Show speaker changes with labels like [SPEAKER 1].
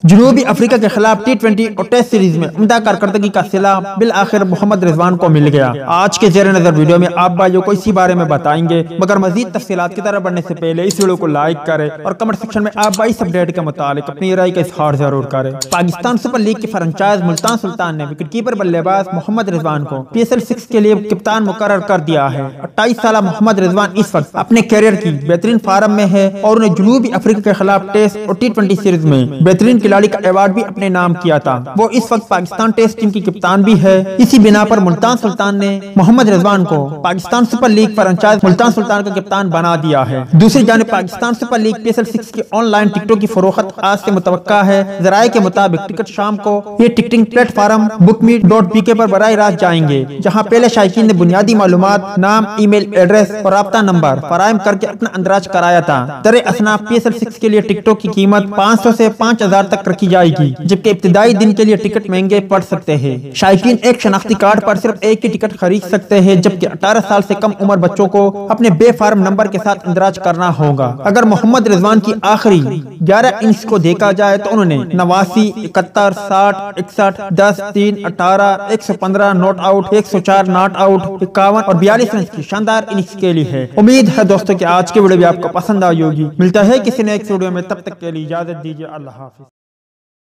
[SPEAKER 1] جنوبی افریقہ کے خلاف T20 اور ٹیسٹ سیریز میں عمدہ کارکردگی کا صلہ بالآخر محمد رضوان کو مل گیا۔ آج کے زیر نظر ویڈیو میں آپ بھائیوں کو اسی بارے میں بتائیں گے، مگر مزید تفصیلات کی طرف بڑھنے سے پہلے اس ویڈیو کو لائک کریں اور کمنٹ سیکشن میں آپ بھائی اس اپڈیٹ کے متعلق اپنی رائے کا اظہار ضرور کریں۔ پاکستان سپر لیگ کی فرنچائز ملتان سلطان نے وکٹ کیپر بلے باز محمد رضوان کو PSL 6 کے لیے کپتان مقرر کر دیا ہے۔ 28 سالہ محمد رضوان اس وقت اپنے کیریئر کی بہترین فارم میں ہے اور انہیں جنوبی افریقہ کے خلاف ٹیسٹ اور T20 سیریز میں بہترین کھلاڑی کا ایوارڈ بھی اپنے نام کیا تھا۔ وہ اس وقت پاکستان ٹیسٹ ٹیم کی کپتان بھی ہے۔ اسی بنا پر ملتان سلطان نے محمد رضوان کو Pakistan super league franchise Multan Sultan کا کپتان بنا دیا ہے۔ دوسری جانب پاکستان سپر لیگ PSL 6 کی آن لائن ٹکٹوں کی فروخت آج سے متوقع ہے۔ ذرائع کے مطابق ٹکٹ شام کو یہ ٹکٹنگ پلیٹ فارم bookme.pk پر براہ راست جائیں گے، جہاں پہلے شائقین نے بنیادی معلومات، نام، ای میل ایڈریس اور رابطہ نمبر فراہم کر کے اپنا اندراج کرایا تھا۔ در اصناف PSL 6 کے لیے ٹکٹوں کی قیمت 500 سے 5000 تک رکھی جائے گی، جبکہ ابتدائی دن کے لیے ٹکٹ مہنگے پڑ سکتے ہیں۔ شائقین ایک شناختی کارڈ پر صرف ایک ہی ٹکٹ خرید سکتے ہیں، جبکہ 18 سال سے کم عمر بچوں کو اپنے بے فارم نمبر کے ساتھ اندراج کرنا ہوگا۔ اگر محمد رضوان کی آخری 11 اننگز کو دیکھا جائے تو انہوں نے 89، 71، 60، 61، 10، 3، 18، 115 ناٹ آؤٹ، 104 ناٹ آؤٹ، 51 اور 42 رنز کی شاندار اننگز کے لیے ہے۔ امید ہے دوستوں کہ آج کے ویڈیو بھی آپ کو پسند آئی ہوگی۔ ملتا ہے کسی نیکسٹ ویڈیو میں، تب تک کے لیے اجازت دیجیے۔ اللہ حافظ۔